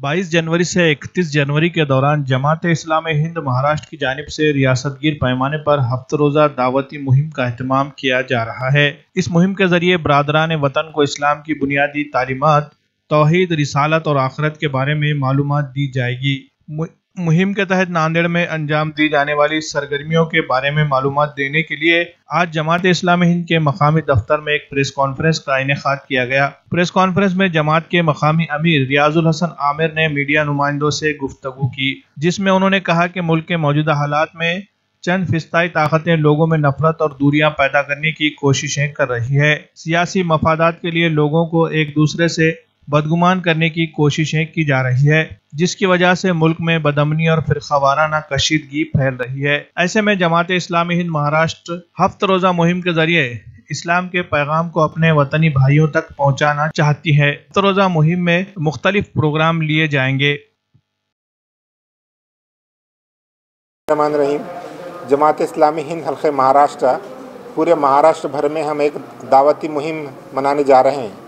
22 जनवरी से 31 जनवरी के दौरान जमात-ए-इस्लामी हिंद महाराष्ट्र की जानिब से रियासतगीर पैमाने पर हफ्ता रोज़ा दावती मुहिम का एहतमाम किया जा रहा है। इस मुहिम के जरिए बरादरान वतन को इस्लाम की बुनियादी तालीमात, तौहीद, रिसालत और आखिरत के बारे में मालूमात दी जाएगी। मुहिम के तहत नांदेड़ में अंजाम दी जाने वाली सरगर्मियों के बारे में मालूमात देने के लिए आज जमात-ए-इस्लामी हिंद के मकामी दफ्तर में एक प्रेस कॉन्फ्रेंस का इनेकाद किया गया। प्रेस कॉन्फ्रेंस में जमात के मकामी अमीर रियाजुल हसन आमिर ने मीडिया नुमाइंदों से गुफ्तगू की, जिसमें उन्होंने कहा कि मुल्क के मौजूदा हालात में चंद फिस्ताई ताकतें लोगों में नफरत और दूरियां पैदा करने की कोशिशें कर रही है। सियासी मफादात के लिए लोगों को एक दूसरे से बदगुमान करने की कोशिशें की जा रही है, जिसकी वजह से मुल्क में बदअमनी और फिरकावाराना कशीदगी फैल रही है। ऐसे में जमात-ए-इस्लामी हिंद महाराष्ट्र हफ्ता रोज़ा मुहिम के जरिए इस्लाम के पैगाम को अपने वतनी भाइयों तक पहुंचाना चाहती है। हफ्ता रोज़ा मुहिम में मुख्तलिफ प्रोग्राम लिए जाएंगे। जमात-ए-इस्लामी हिंद हल्के महाराष्ट्र, पूरे महाराष्ट्र भर में हम एक दावती मुहिम मनाने जा रहे हैं।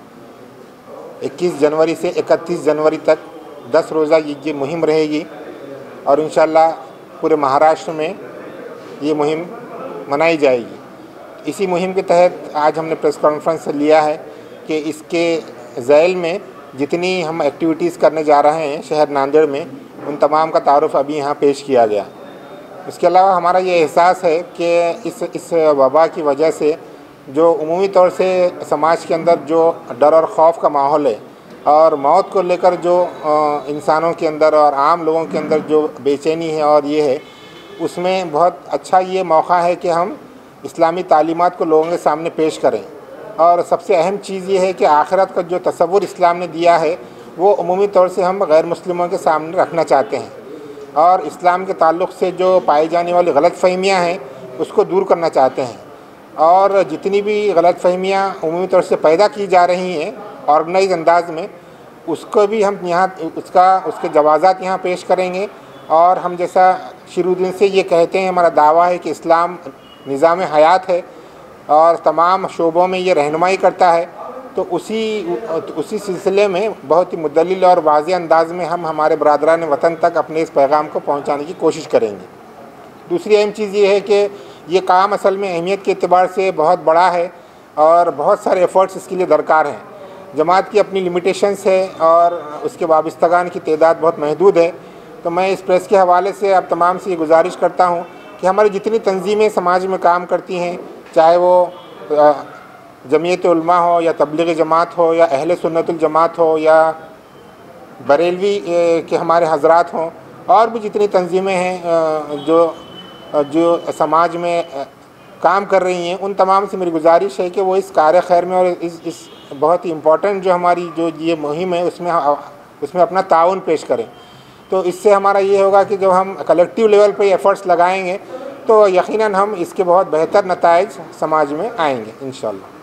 21 जनवरी से 31 जनवरी तक 10 रोज़ा ये मुहिम रहेगी और इंशाल्लाह पूरे महाराष्ट्र में ये मुहिम मनाई जाएगी। इसी मुहिम के तहत आज हमने प्रेस कॉन्फ्रेंस लिया है कि इसके ज़ैल में जितनी हम एक्टिविटीज़ करने जा रहे हैं शहर नांदेड़ में, उन तमाम का तारुफ अभी यहाँ पेश किया गया। इसके अलावा हमारा ये एहसास है कि इस वबा की वजह से जो उमूमी तौर से समाज के अंदर जो डर और खौफ का माहौल है और मौत को लेकर जो इंसानों के अंदर और आम लोगों के अंदर जो बेचैनी है और ये है, उसमें बहुत अच्छा ये मौका है कि हम इस्लामी तालीमात को लोगों के सामने पेश करें। और सबसे अहम चीज़ ये है कि आखिरत का जो तसव्वुर इस्लाम ने दिया है वो उमूमी तौर से हम गैर मुस्लिमों के सामने रखना चाहते हैं और इस्लाम के ताल्लुक़ से जो पाई जाने वाली गलतफ़हमियाँ हैं उसको दूर करना चाहते हैं। और जितनी भी गलतफ़हमियाँ उमूमी तौर से पैदा की जा रही हैं ऑर्गेनाइज अंदाज में, उसको भी हम यहाँ उसके जवाज़ात यहाँ पेश करेंगे। और हम जैसा शुरू दिन से ये कहते हैं, हमारा दावा है कि इस्लाम निज़ाम हयात है और तमाम शोबों में ये रहनुमाई करता है, तो उसी सिलसिले में बहुत ही मुदल्लिल और वाज़ेह अंदाज में हम हमारे बरादरान वतन तक अपने इस पैगाम को पहुँचाने की कोशिश करेंगे। दूसरी अहम चीज़ ये है कि ये काम असल में अहमियत के एतबार से बहुत बड़ा है और बहुत सारे एफ़र्ट्स इसके लिए दरकार हैं। जमात की अपनी लिमिटेशंस है और उसके वाबस्तगान की तादाद बहुत महदूद है। तो मैं इस प्रेस के हवाले से आप तमाम से ये गुजारिश करता हूँ कि हमारी जितनी तंजीमें समाज में काम करती हैं, चाहे वो जमीयत उलमा हो या तबलीगी जमात हो या अहले सुन्नतुल जमात हो या बरेलवी के हमारे हजरात हों, और भी जितनी तंजीमें हैं जो समाज में काम कर रही हैं, उन तमाम से मेरी गुजारिश है कि वो इस कार्य खैर में और इस बहुत ही इम्पोर्टेंट जो हमारी जो ये मुहिम है उसमें अपना ताउन पेश करें। तो इससे हमारा ये होगा कि जब हम कलेक्टिव लेवल पे एफ़र्ट्स लगाएंगे तो यकीनन हम इसके बहुत बेहतर नताइज समाज में आएंगे इंशाअल्लाह।